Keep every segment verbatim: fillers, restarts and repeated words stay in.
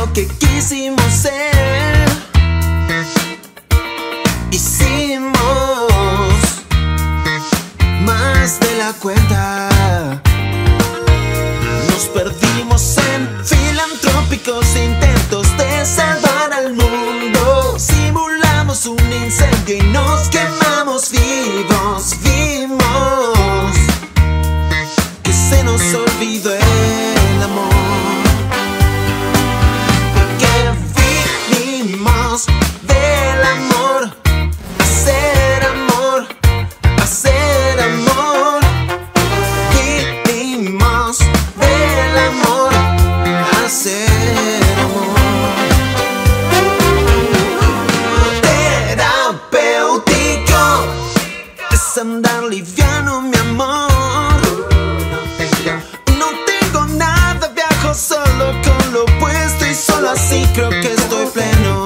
lo que quisimos ser. Hicimos más de la cuenta. Nos perdimos en filantrópicos intentos de salvar al mundo. Simulamos un incendio y nos quemamos vivos. Vimos que se nos olvidó el amor, porque vivimos del amor. Hacer amor, hacer amor. Vivimos del amor, hacer amor. Terapéutico es andar liviano, mi amor. No tengo nada, viajo solo con lo opuesto y solo así creo que estoy pleno.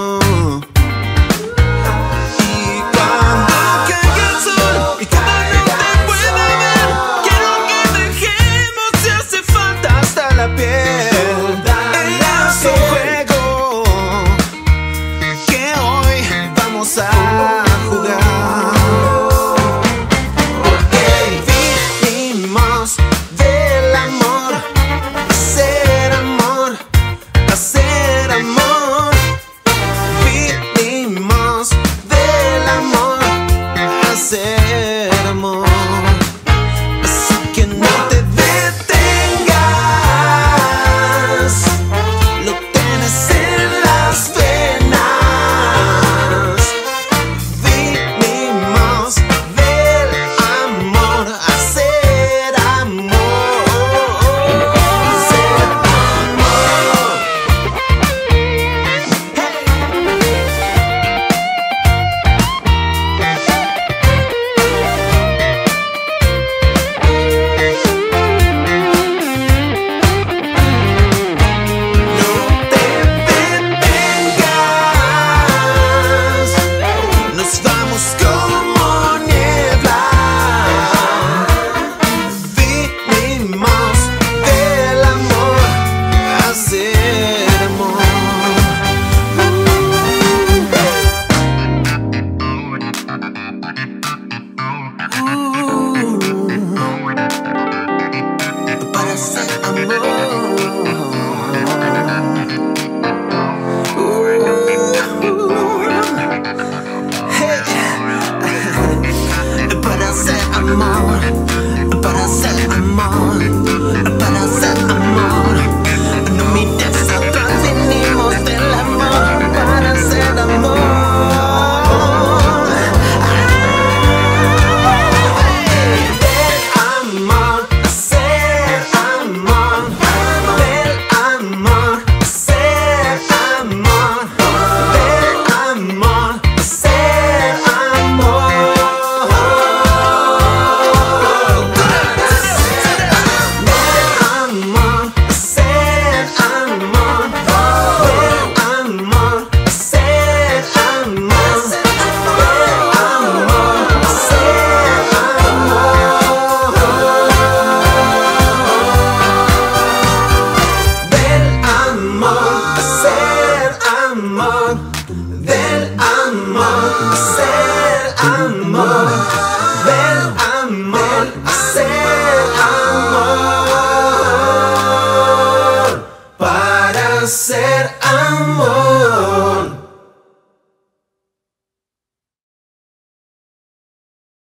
Ser